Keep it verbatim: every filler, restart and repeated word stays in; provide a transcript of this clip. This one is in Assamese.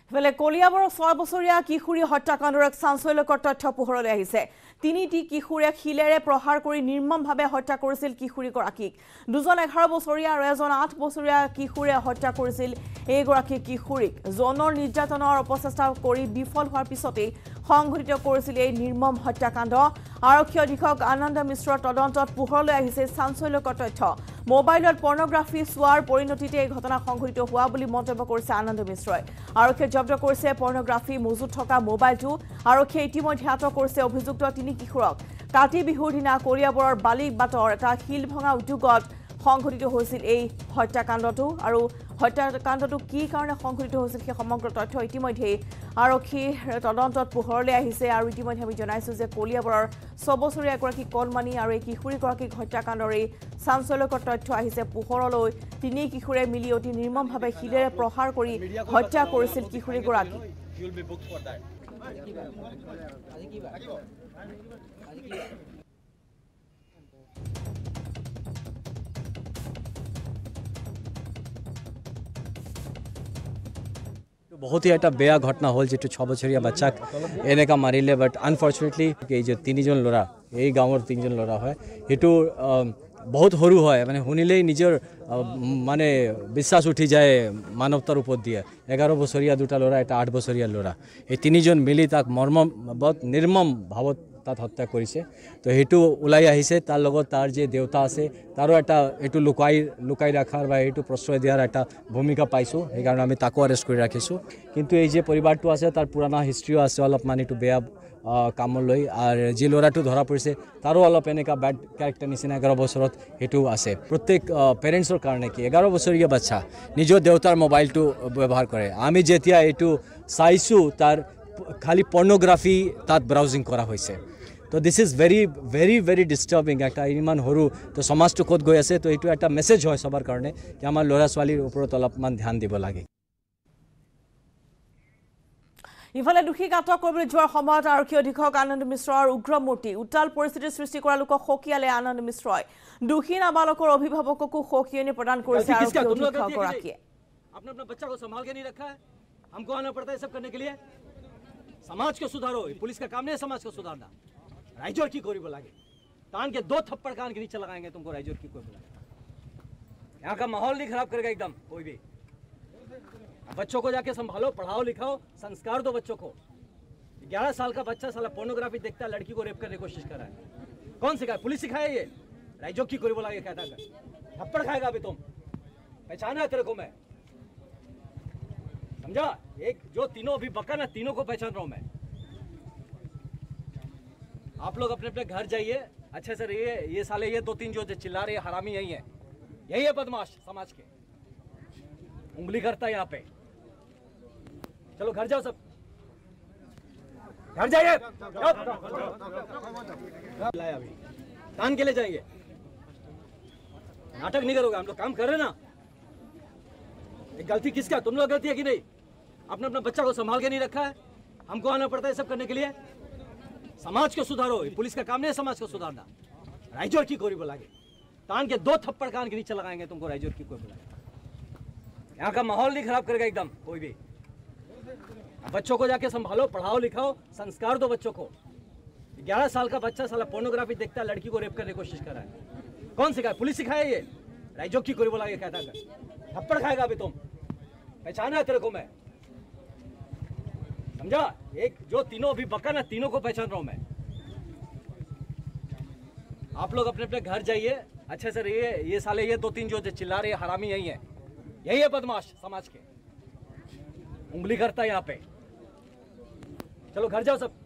ইফালে কলিয়াবৰৰ ছয় বছৰীয়া কিশোৰী হত্যাকাণ্ডৰ এক চাঞ্চল্যকৰ তথ্য পোহৰলৈ আহিছে। তিনিটি কিশোৰে শিলেৰে প্ৰহাৰ কৰি নিৰ্মমভাৱে হত্যা কৰিছিল কিশোৰীগৰাকীক। দুজন এঘাৰ বছৰীয়া আৰু এজন আঠ বছৰীয়া কিশোৰে হত্যা কৰিছিল এইগৰাকী কিশোৰীক। যৌনৰ নিৰ্যাতনৰ অপচেষ্টা কৰি বিফল হোৱাৰ পিছতেই সংঘটিত কৰিছিল এই নিৰ্মম হত্যাকাণ্ড। আৰক্ষী অধীক্ষক আনন্দ মিশ্ৰৰ তদন্তত পোহৰলৈ আহিছে চাঞ্চল্যকৰ তথ্য। মোবাইলত পৰ্নোগ্ৰাফি চোৱাৰ পৰিণতিতে এই ঘটনা সংঘটিত হোৱা বুলি মন্তব্য কৰিছে আনন্দ মিশ্ৰই। আৰক্ষীয়ে জব্দ কৰিছে পৰ্নোগ্ৰাফি মজুত থকা মোবাইলটো। আৰক্ষীয়ে ইতিমধ্যে আটক কৰিছে অভিযুক্ত তিনি কিশোৰক। কাতি বিহুৰ দিনা কলিয়াবৰৰ বালিবাটৰ এটা শিল ভঙা উদ্যোগত সংঘটিত হৈছিল এই হত্যাকাণ্ডটো। আৰু হত্যাকাণ্ডটো কি কাৰণে সংঘটিত হৈছিল সেই সমগ্ৰ তথ্য ইতিমধ্যে আৰক্ষীৰ তদন্তত পোহৰলৈ আহিছে। আৰু ইতিমধ্যে আমি জনাইছোঁ যে কলিয়াবৰৰ ছবছৰীয়া এগৰাকী কণমানি আৰু এই কিশোৰীগৰাকীক হত্যাকাণ্ডৰ এই চাঞ্চল্যকৰ তথ্য আহিছে পোহৰলৈ। তিনি কিশোৰে মিলি অতি নিৰ্মমভাৱে শিলেৰে প্ৰহাৰ কৰি হত্যা কৰিছিল কিশোৰীগৰাকীক। बहुत ही एक बेया घटना हल जी छ बछरिया बच्चाक एनेका मारिले बट आनफर्चुनेटली जो तीनजन लड़ा ये गाँवर तीनजन लड़ा है ये बहुत सरू है माने शुनिले निजर माने विश्वास उठी जाए मानवतार ऊपर दिए। एगार बछरिया दुटा लड़ा एट आठ बछरिया लड़ा ये तीनजन मिली तक मर्म बहुत निर्मम भावत তাত হত্যা কৰিছে। তো সেইটো ওলাই আহিছে তাৰ লগত তাৰ যে দেউতা আছে তাৰো এটা এইটো লুকাই লুকাই ৰাখাৰ বা এইটো প্ৰশ্ৰয় দিয়াৰ এটা ভূমিকা পাইছোঁ। সেইকাৰণে আমি তাকো এৰেষ্ট কৰি ৰাখিছোঁ। কিন্তু এই যে পৰিবাৰটো আছে তাৰ পুৰণা হিষ্ট্ৰীও আছে অলপমান এইটো বেয়া কামলৈ। আৰু যি ল'ৰাটো ধৰা পৰিছে তাৰো অলপ এনেকুৱা বেড কেৰেক্টাৰ নিচিনা এঘাৰ বছৰত সেইটো আছে। প্ৰত্যেক পেৰেণ্টছৰ কাৰণে কি এঘাৰ বছৰীয়া বাচ্চা নিজৰ দেউতাৰ মোবাইলটো ব্যৱহাৰ কৰে। আমি যেতিয়া এইটো চাইছোঁ তাৰ খালি পৰ্নোগ্ৰাফি তাত ব্ৰাউজিং কৰা হৈছে। তো this is very very very disturbing. একটা ইমান সৰু তো সমাজটো ক'ত গৈ আছে। তো এইটো এটা মেছেজ হয় সবার কাৰণে কি আমাৰ ল'ৰা ছোৱালীৰ ওপৰত অলপমান ধ্যান দিব লাগে। ইফালে দোষীক আটক কৰিবলৈ যোৱাৰ সময়ত আৰক্ষী অধীক্ষক আনন্দ মিশ্ৰৰ উগ্ৰমূৰ্তি উত্তাল পৰিস্থিতিৰ সৃষ্টি কৰা লোকক সকিয়ালে আনন্দ মিশ্ৰই। দোষী নাবালকৰ অভিভাৱককো সকিয়নি প্ৰদান কৰিছে আৰক্ষী অধীক্ষকগৰাকীয়ে। आपने अपना बच्चा को संभाल के नहीं रखा है। हमको आना पड़ता है सब करने के लिए। समाज को सुधारो, पुलिस का काम नहीं है समाज को सुधारना। राइजोर की कोरी बोलागे कान के दो थप्पड़ कान के नीचे लगाएंगे तुमको। राइजोर की कोई बोलागे यहाँ का माहौल नहीं खराब करेगा एकदम कोई भी। बच्चों को जाके संभालो, पढ़ाओ लिखाओ, संस्कार दो बच्चों को। ग्यारह साल का बच्चा साला पोर्नोग्राफी देखता है, लड़की को रेप करने की कोशिश कर रहा है। कौन सिखाए? पुलिस सिखाए ये? राइजोर की कोरी बोलागे कहता है थप्पड़ खाएगा अभी तुम। पहचाना है तेरे को मैं, समझा? एक जो तीनों अभी बका ना तीनों को पहचान रहा हूं मैं। आप लोग अपने अपने घर जाइए अच्छे से रहिए। ये साले ये दो तीन जो चिल्ला रहे हरामी यही है, यही है बदमाश समाज के, उंगली करता है यहाँ पे। चलो घर जाओ सब, घर जाइए। अभी कान के लिए जाएंगे, नाटक नहीं करोगे। हम लोग काम कर रहे ना। एक गलती किसका? तुम लोग गलती है कि नहीं? आपने अपना बच्चा को संभाल के नहीं रखा है। हमको आना पड़ता है सब करने के लिए। समाज को सुधारो, पुलिस का काम नहीं है समाज को सुधारना। राइजोर की कोरी बोलागे कान के दो थप्पड़ कान के नीचे लगाएंगे तुमको। राइजोर की कोई बोलागे यहाँ का माहौल नहीं खराब करेगा एकदम कोई भी। बच्चों को जाके संभालो, पढ़ाओ लिखाओ, संस्कार दो बच्चों को। ग्यारह साल का बच्चा साला पोर्नोग्राफी देखता है, लड़की को रेप करने की कोशिश कर रहा है। कौन सिखाए? पुलिस सिखाए ये? राइजोर की कोरी बोलागे कहता है थप्पड़ खाएगा अभी तुम। पहचाना है तेरे को मैं, समझा? एक जो तीनों अभी बका ना तीनों को पहचान रहा हूं मैं। आप लोग अपने अपने घर जाइए अच्छे से रहिए। ये साले ये दो तीन जो चिल्ला रहे हरामी यही है, यही है बदमाश समाज के, उंगली करता है यहाँ पे। चलो घर जाओ सब।